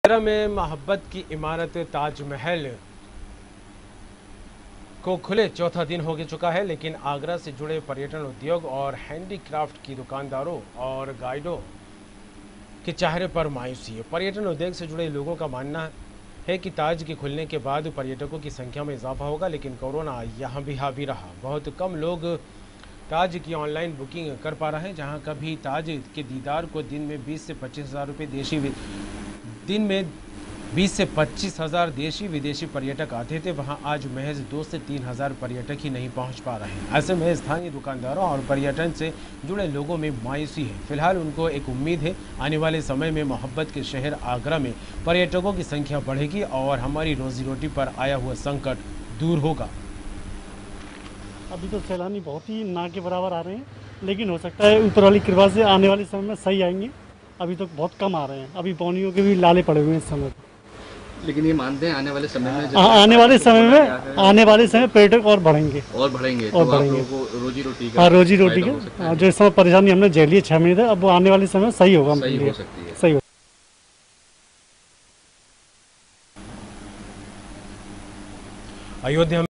आगरा में मोहब्बत की इमारत ताजमहल को खुले चौथा दिन हो चुका है, लेकिन आगरा से जुड़े पर्यटन उद्योग और हैंडीक्राफ्ट की दुकानदारों और गाइडों के चेहरे पर मायूसी है। पर्यटन उद्योग से जुड़े लोगों का मानना है कि ताज के खुलने के बाद पर्यटकों की संख्या में इजाफा होगा, लेकिन कोरोना यहाँ भी हावी रहा। बहुत कम लोग ताज की ऑनलाइन बुकिंग कर पा रहे हैं। जहाँ कभी ताज के दीदार को दिन में 20 से 25 हज़ार रुपये देशी विदेशी पर्यटक आते थे, वहां आज महज 2 से 3 हज़ार पर्यटक ही नहीं पहुंच पा रहे हैं। ऐसे में स्थानीय दुकानदारों और पर्यटन से जुड़े लोगों में मायूसी है। फिलहाल उनको एक उम्मीद है, आने वाले समय में मोहब्बत के शहर आगरा में पर्यटकों की संख्या बढ़ेगी और हमारी रोजी रोटी पर आया हुआ संकट दूर होगा। अभी तो सैलानी बहुत ही ना के बराबर आ रहे हैं, लेकिन हो सकता है ऊपर वाली कृपा से आने वाले समय में सही आएंगे। अभी तो बहुत कम आ रहे हैं, अभी पौनियों के भी लाले पड़े हुए हैं इस समय। लेकिन ये मानते हैं आने वाले समय में आने वाले समय पर्यटक और बढ़ेंगे और बढ़ेंगे और तो बढ़ेंगे। आप लोगों को रोजी रोटी का जो इस समय परेशानी हमने झेली है 6 महीने तक, अब वो आने वाले समय सही होगा, सही हो सकती है। सही हो। अयोध्या